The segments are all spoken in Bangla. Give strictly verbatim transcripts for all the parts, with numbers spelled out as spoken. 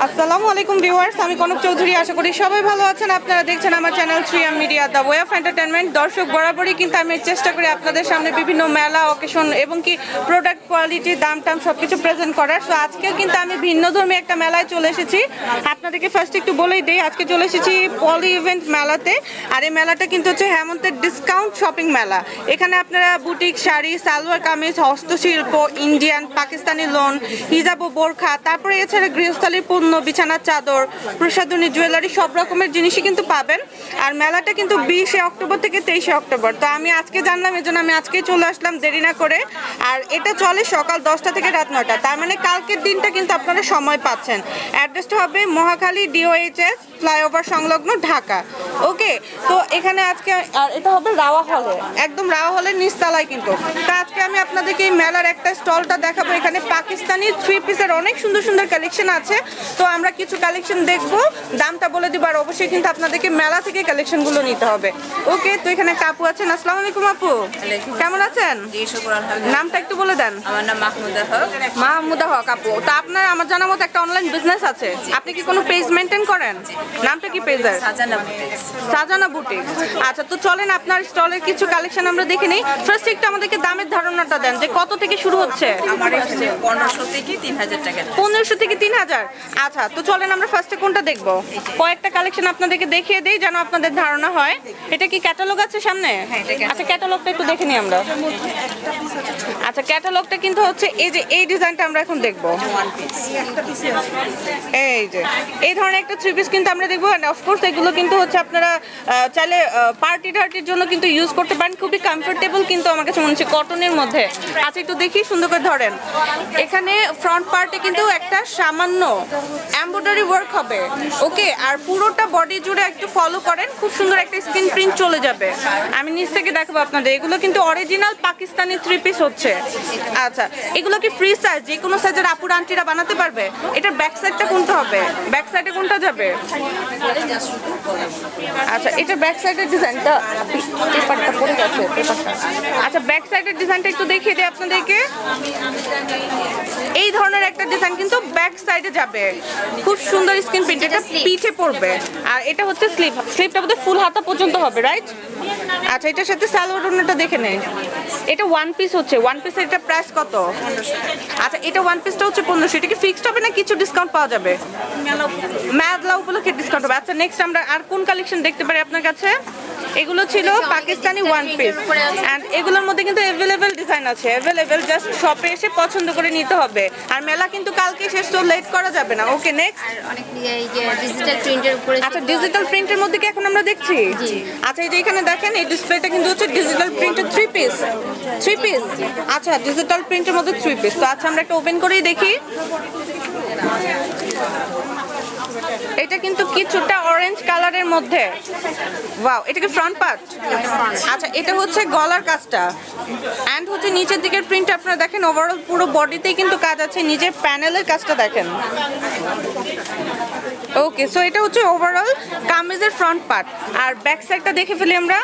আসসালামু আলাইকুম ভিউয়ার্স, আমি কনক চৌধুরী। আশা করি সবাই ভালো আছেন। আপনারা দেখছেন আমার channel three M media, the way of entertainment. দর্শক, বরাবরই কিন্তু আমি চেষ্টা করি আপনাদের সামনে বিভিন্ন মেলা, অকেশন এবং কি প্রোডাক্ট কোয়ালিটি, দাম টাম সব কিছু প্রেজেন্ট করার। সো আজকেও কিন্তু আমি ভিন্নধর্মী একটা মেলায় চলে এসেছি। আপনাদেরকে ফার্স্ট একটু বলেই দিই, আজকে চলে এসেছি পলি ইভেন্ট মেলাতে। আর এই মেলাটা কিন্তু হচ্ছে হেমন্তের ডিসকাউন্ট শপিং মেলা। এখানে আপনারা বুটিক, শাড়ি, সালোয়ার কামিজ, হস্তশিল্প, ইন্ডিয়ান, পাকিস্তানি লোন, হিজাব ও বোরখা, তারপরে এছাড়া গৃহস্থালির পণ্য, বিছানার চাদর, প্রসাধনী, জুয়েলারি সব রকমের জিনিসই কিন্তু পাবেন। আর মেলাটা কিন্তু বিশে অক্টোবর থেকে তেইশে অক্টোবর। তো আমি আজকে জানলাম, এজন্য আমি আজকে চলে আসলাম দেরি না করে। আর এটা চলে সকাল দশটা থেকে রাত নয়টা, তার মানে কালকের দিনটা কিন্তু আপনারা সময় পাচ্ছেন। অ্যাড্রেসটা হবে মহাখালী ডিওএইচএস ফ্লাইওভার সংলগ্ন, ঢাকা। ওকে, তো এখানে আজকে আর এটা হবে রাওয়া হলে, একদম রাওয়া হলের নিচতলায় কিন্তু। তো আজকে আমি আপনাদেরকে এই মেলার একটা স্টলটা দেখাবো। এখানে পাকিস্তানি থ্রি পিসের অনেক সুন্দর সুন্দর কালেকশন আছে। তো আমরা কিছু কালেকশন দেখবো, দামটা বলে দিব। আর অবশ্যই কিন্তু আপনাদেরকে মেলা থেকে কালেকশনগুলো নিতে হবে। ওকে, তো এখানে কাপু আছেন। আসসালামু আলাইকুম আপু, কেমন আছেন? নামটা একটু বলে দেন। আমার নাম মাহমুদা হক। মাহমুদা হক আপু, তো আপনার আমার জানার মতো একটা অনলাইন বিজনেস আছে, আপনি কি কোনো পেজ মেনটেন করেন? নামটা কি পেজের? সাজানা বুটিক্স। সাজানা বুটিক। আচ্ছা, তো চলেন আপনার স্টলের কিছু কালেকশন আমরা দেখে নিই। ফার্স্ট একটু আমাদেরকে দামের ধারণাটা দেন যে কত থেকে শুরু হচ্ছে? আমার এখানে পনেরোশো থেকে তিন হাজার টাকা। পনেরোশো থেকে তিন হাজার। আচ্ছা, তো চলেন আমরা ফার্স্টে কোনটা দেখবো। কয়েকটা কালেকশন আপনাদেরকে দেখিয়ে দিই যেন আপনাদের ধারণা হয়। এটা কি ক্যাটালগ আছে সামনে? আচ্ছা, ক্যাটালগটা একটু দেখে নিই আমরা। আচ্ছা, ক্যাটালগটা কিন্তু হচ্ছে এই যে এই ডিজাইনটা আমরা এখন দেখবো। এই যে এই ধরনের একটা থ্রি পিস কিন্তু আমরা দেখবো। অ্যান্ড অফকোর্স এগুলো কিন্তু হচ্ছে আপনারা চাইলে পার্টি টার্টির জন্য কিন্তু ইউজ করতে পারেন। খুবই কমফোর্টেবল কিন্তু আমার কাছে মনে হচ্ছে কটনের মধ্যে। আচ্ছা, একটু দেখি, সুন্দর করে ধরেন। এখানে ফ্রন্ট পার্টে কিন্তু একটা সামান্য এমব্রয়ডারি ওয়ার্ক হবে। ওকে, আর পুরোটা বডি জুড়ে একটু ফলো করেন, খুব সুন্দর একটা স্ক্রিন প্রিন্ট চলে যাবে। আমি নিচ থেকে দেখাবো আপনাদের। এগুলো কিন্তু অরিজিনাল পাকিস্তানি থ্রি পিস হচ্ছে। আচ্ছা, এগুলো কি ফ্রি সাইজ, যে কোনো সাইজের আপুর আন্টিরা বানাতে পারবে? এটার ব্যাক সাইডটা কোনটা হবে? ব্যাক সাইডে কোনটা যাবে? আচ্ছা, এটা ব্যাক সাইডের ডিজাইনটা, পেপারটা পড়ে গেছে পেপারটা। আচ্ছা, ব্যাক সাইডের ডিজাইনটা একটু দেখিয়ে দিই আপনাদেরকে। এই ধরনের একটা ডিজাইন কিন্তু ব্যাক সাইডে যাবে, খুব সুন্দর স্ক্রিন প্রিন্ট। এটা পিঠে পড়বে। আর এটা হচ্ছে স্লিভ, স্লিভটা বোধহয় ফুল হাতা পর্যন্ত হবে, রাইট? আচ্ছা, এটার সাথে সালোয়ার ওড়নাটা দেখে নেই। এটা ওয়ান পিস হচ্ছে। ওয়ান পিসের এটা প্রাইস কত? আচ্ছা, এটা ওয়ান পিসটা হচ্ছে পনেরোশো। এটা কি ফিক্সড হবে না কিছু ডিসকাউন্ট পাওয়া যাবে? মেলা উপলক্ষে ডিসকাউন্ট হবে। আচ্ছা, নেক্সট আমরা আর কোন কালেকশন দেখতে পারি আপনার কাছে? এগুলো ছিল পাকিস্তানি ওয়ান পিস। অ্যান্ড এগুলোর মধ্যে কিন্তু অ্যাভেলেবেল ডিজাইন আছে, অ্যাভেলেবেল। জাস্ট শপে এসে পছন্দ করে নিতে হবে। আর মেলা কিন্তু কালকে শেষ, তো লেট করা যাবে না। Okay, next. অনেক এই যে ডিজিটাল প্রিন্টের উপরে। আচ্ছা, ডিজিটাল প্রিন্টের মধ্যে কি এখন আমরা দেখছি? আচ্ছা, এই যে এখানে দেখেন, এই ডিসপ্লেটা কিন্তু হচ্ছে ডিজিটাল প্রিন্টের থ্রি পিস। থ্রি পিস আচ্ছা, ডিজিটাল প্রিন্টের মধ্যে থ্রি পিস। তো আচ্ছা, আমরা একটা ওপেন করেই দেখি। এটা কিন্তু কিছুটা অরেঞ্জ কালারের মধ্যে। ওয়াও, এটা কি ফ্রন্ট পার্ট? আচ্ছা, এটা হচ্ছে গলার কাজটা। অ্যান্ড হচ্ছে নিচের দিকের প্রিন্ট আপনারা দেখেন। ওভারঅল পুরো বডিতেই কিন্তু কাজ আছে। নিচের প্যানেলের কাজটা দেখেন। ওকে, সো এটা হচ্ছে ওভারঅল কামিজের ফ্রন্ট পার্ট। আর ব্যাক সাইডটা দেখে ফেলি আমরা।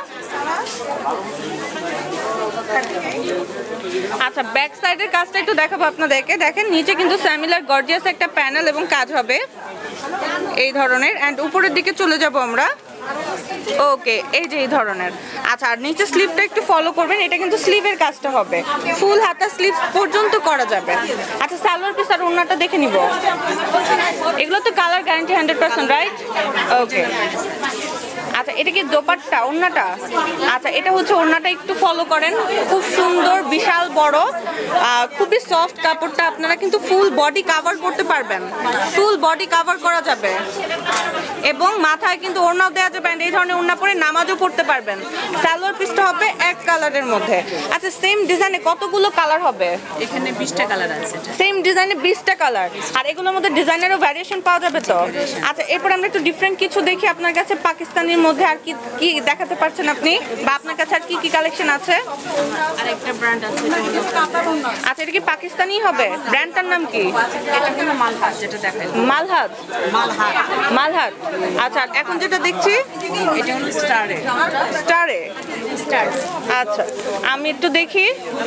আচ্ছা, ব্যাক সাইডের কাজটা একটু দেখাবো আপনাদেরকে। দেখেন, নিচে কিন্তু সিমিলার গর্জিয়াস একটা প্যানেল এবং কাজ হবে এই ধরনের। অ্যান্ড উপরের দিকে চলে যাব আমরা। ওকে, এই যে এই ধরনের। আচ্ছা, আর নিচে স্লিভটা একটু ফলো করবেন। এটা কিন্তু স্লিভের কাজটা হবে, ফুল হাতা স্লিভ পর্যন্ত করা যাবে। আচ্ছা, সালোয়ার পিস আর ওড়নাটা দেখে নিব। এগুলো তো colour guarantee hundred percent, right? Okay. আচ্ছা, এটা কি দোপাট্টা, ওড়নাটা? আচ্ছা, এটা হচ্ছে ওড়নাটা, একটু ফলো করেন। খুব সুন্দর, বিশাল বড়, খুবই সফট কাপড়টা। আপনারা কিন্তু ফুল বডি কাভার করতে পারবেন, ফুল বডি কাভার করা যাবে। এবং মাথায় কিন্তু ওড়নাও দেওয়া যাবে। এই ধরনের ওড়না পরে নামাজও পড়তে পারবেন। সালোয়ার পিসটা হবে এক কালারের মধ্যে। আচ্ছা, সেম ডিজাইনে কতগুলো কালার হবে? এখানে বিশটা কালার আছে। সেম ডিজাইনে বিশটা কালার। আর এগুলোর মধ্যে ডিজাইনেরও ভ্যারিয়েশন পাওয়া যাবে তো? আচ্ছা, এরপর আমরা একটু ডিফারেন্ট কিছু দেখি আপনার কাছে। পাকিস্তানির মধ্যে আর কি কি দেখাতে পারছেন আপনি, বা আপনার কাছে আর কি কি কালেকশন আছে? আরেকটা ব্র্যান্ড আছে, এটা হলো আচ্ছা, এটা কি পাকিস্তানি হবে? ব্র্যান্ডটার নাম কি? এটা হলো মালহার, যেটা দেখাই মালহাত। মালহার। মালহাত, আচ্ছা। এখন যেটা দেখছি এটা হলো স্টারে। স্টারে। স্টার। আচ্ছা, আমি একটু দেখি,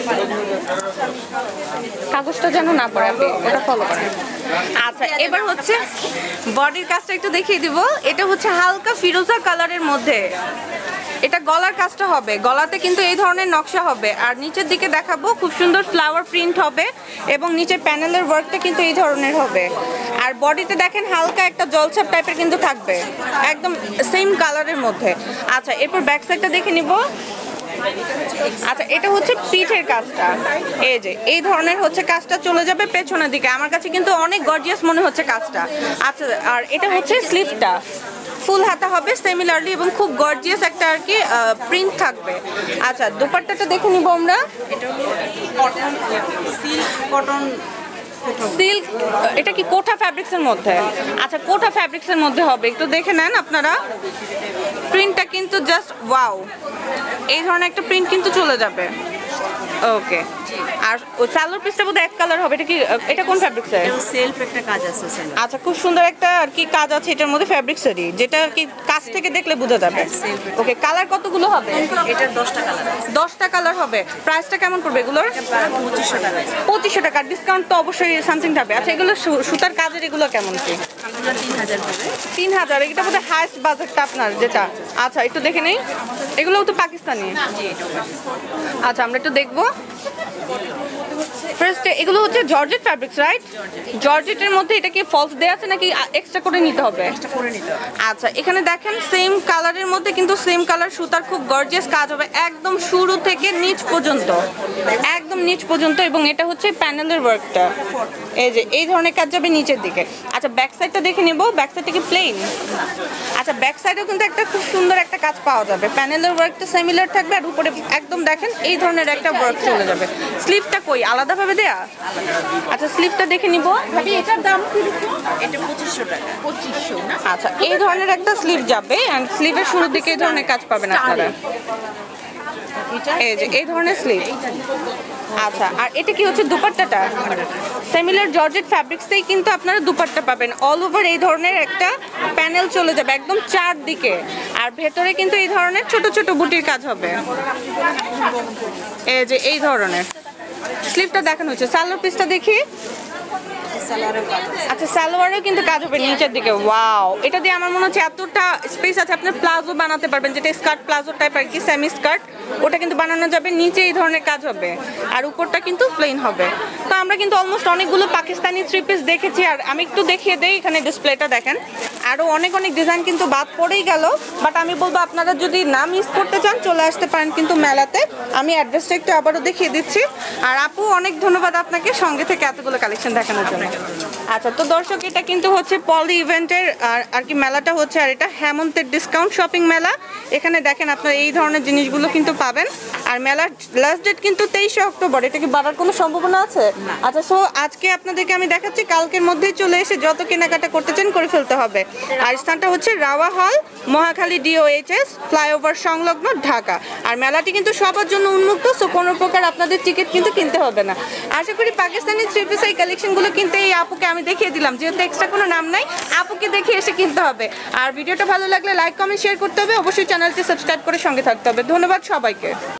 কাগজটা যেন না পড়ে, আপনি ওটা ফলো করেন। আচ্ছা, এবার হচ্ছে বডির কাজটা একটু দেখিয়ে দিব। এটা হচ্ছে হালকা ফিরোজা কালারের মধ্যে, এটা গলার কাজটা হবে, গলাতে কিন্তু এই ধরনের নকশা হবে, আর নিচের দিকে দেখাবো খুব সুন্দর ফ্লাওয়ার প্রিন্ট হবে, এবং নিচের প্যানেলের ওয়ার্কটা কিন্তু এই ধরনের হবে। আর বডিতে দেখেন হালকা একটা জলছাপ টাইপের কিন্তু থাকবে, একদম সেম কালারের মধ্যে। আচ্ছা, এরপর ব্যাক সাইডটা দেখে নিব। আচ্ছা, এটা হচ্ছে পিঠের কাজটা, এই যে এই ধরনের হচ্ছে কাজটা চলে যাবে পেছনের দিকে। আমার কাছে কিন্তু অনেক গর্জিয়াস মনে হচ্ছে কাজটা। আচ্ছা, আর এটা হচ্ছে স্লিভটা, ফুল হাতা হবে সিমিলারলি, এবং খুব গর্জিয়াস একটা আর কি প্রিন্ট থাকবে। আচ্ছা, দুপাট্টাটা দেখে নিব আমরা। এটা হলো কটন, সিল্ক কটন, সিল্ক। এটা কি কোঠা ফ্যাব্রিক্সের মধ্যে? আচ্ছা, কোঠা ফ্যাব্রিক্সের মধ্যে হবে, একটু দেখে নেন আপনারা। প্রিন্টটা কিন্তু জাস্ট ওয়াও, এই ধরনের একটা প্রিন্ট কিন্তু চলে যাবে। ওকে, আর ওই সালোয়ার পিসটা বোধহয় এক কালার হবে। এটা কি, এটা কোন ফ্যাব্রিক্সের? এটা সেলফ একটা কাজ আছে সেলফ। আচ্ছা, খুব সুন্দর একটা আর কি কাজ আছে এটার মধ্যে ফ্যাব্রিক্সেরই, যেটা আর কি কাছ থেকে দেখলে বোঝা যাবে। ওকে, কালার কতগুলো হবে? এটার দশটা কালার আছে। দশটা কালার হবে। প্রাইসটা কেমন পড়বে এগুলোর? পঁচিশশো টাকা। পঁচিশশো টাকা, ডিসকাউন্ট তো অবশ্যই সামথিং থাকবে। আচ্ছা, এগুলো সু- সুতার কাজের এগুলো কেমন কি? এগুলো তিন হাজার করে। তিন হাজার এটা বোধহয় হাইস্ট বাজেটটা আপনার যেটা। আচ্ছা, একটু দেখে নেই, এগুলোও তো পাকিস্তানি। জি, এটা আচ্ছা, আমরা একটু দেখবো। ফার্স্ট, এগুলো হচ্ছে জর্জেট ফ্যাব্রিক্স, রাইট? জর্জেটের মধ্যে এটা কি ফলস দেয়া আছে নাকি এক্সট্রা করে নিতে হবে? এটা করে নিতে হবে। আচ্ছা, এখানে দেখেন সেম কালারের মধ্যে কিন্তু সেম কালার সুতার খুব গর্জিয়াস কাজ হবে, একদম শুরু থেকে নিচ পর্যন্ত, একদম নিচ পর্যন্ত। এবং এটা হচ্ছে প্যানেলের ওয়ার্কটা, এই যে এই ধরনের কাজ যাবে নিচের দিকে। আচ্ছা, ব্যাক সাইডটা দেখে নেব। ব্যাক সাইডটা কি প্লেন? আচ্ছা, ব্যাক সাইডেও কিন্তু একটা খুব সুন্দর একটা কাজ পাওয়া যাবে, প্যানেলের ওয়ার্কটা সিমিলার থাকবে, আর উপরে একদম দেখেন এই ধরনের একটা ওয়ার্ক চলে যাবে। স্লিভটা কই আলাদাভাবে দেয়া? আচ্ছা, স্লিভটা দেখে নিব। ভাবি, এটার দাম কি? এটা পঁচিশশো টাকা। পঁচিশশো না? আচ্ছা, এই ধরনের একটা স্লিভ যাবে, এন্ড স্লিভের শুরুর দিকে এই ধরনের কাজ পাবেন আপনারা, এই যে এই ধরনের স্লিভ। আচ্ছা, আর এটা কি হচ্ছে দুপাট্টাটা? সিমিলার জর্জেট ফ্যাব্রিক্সেই কিন্তু আপনারা দুপাট্টা পাবেন, অল ওভার এই ধরনের একটা প্যানেল চলে যাবে একদম চারদিকে, আর ভেতরে কিন্তু এই ধরনের ছোট ছোট বুটির কাজ হবে, এই যে এই ধরনের। স্লিভটা দেখানো হচ্ছে। সালোয়ার পিসটা দেখি। সালোয়ারের কাজ আছে। আচ্ছা, সালোয়ারেও কিন্তু কাজ হবে নিচের দিকে। ওয়াও, এটা দিয়ে আমার মনে হচ্ছে এতটা স্পেস আছে, আপনি প্লাজো বানাতে পারবেন, যেটা স্কার্ট প্লাজো টাইপ আর কি, সেমি স্কার্ট, ওটা কিন্তু বানানো যাবে। নিচে এই ধরনের কাজ হবে, আর উপরটা কিন্তু প্লেন হবে। তো আমরা কিন্তু অলমোস্ট অনেকগুলো পাকিস্তানি থ্রি পিস দেখেছি, আর আমি একটু দেখিয়ে দেই, এখানে ডিসপ্লেটা দেখেন, আরও অনেক অনেক ডিজাইন কিন্তু বাদ পড়েই গেল। বাট আমি বলবো আপনারা যদি না মিস করতে চান চলে আসতে পারেন কিন্তু মেলাতে। আমি অ্যাড্রেসটা একটু আবারও দেখিয়ে দিচ্ছি। আর আপু, অনেক ধন্যবাদ আপনাকে সঙ্গে থেকে এতগুলো কালেকশন দেখানোর জন্য। আচ্ছা, তো দর্শক, এটা কিন্তু হচ্ছে পলি ইভেন্টের আর আর কি মেলাটা হচ্ছে, আর এটা হেমন্তের ডিসকাউন্ট শপিং মেলা। এখানে দেখেন আপনারা এই ধরনের জিনিসগুলো কিন্তু পাবেন। আর মেলার লাস্ট ডেট কিন্তু তেইশে অক্টোবর। এটা কি বাড়ার কোনো সম্ভাবনা আছে? আচ্ছা, সো আজকে আপনাদেরকে আমি দেখাচ্ছি, কালকের মধ্যেই চলে এসে যত কেনাকাটা করতে চান করে ফেলতে হবে। আর স্থানটা হচ্ছে রাওয়া হল, মহাখালী ডিওএইচএস ফ্লাইওভার সংলগ্ন, ঢাকা। আর মেলাটি কিন্তু সবার জন্য উন্মুক্ত, সো কোনো প্রকার আপনাদের টিকিট কিন্তু কিনতে হবে না। আশা করি পাকিস্তানি থ্রি পিস এই কালেকশনগুলো কিনতে এই আপুকে আমি দেখিয়ে দিলাম, যেহেতু এক্সট্রা কোনো নাম নাই, আপুকে দেখে এসে কিনতে হবে। আর ভিডিওটা ভালো লাগলে লাইক কমেন্ট শেয়ার করতে হবে, অবশ্যই চ্যানেলটি সাবস্ক্রাইব করে সঙ্গে থাকতে হবে। ধন্যবাদ সবাইকে।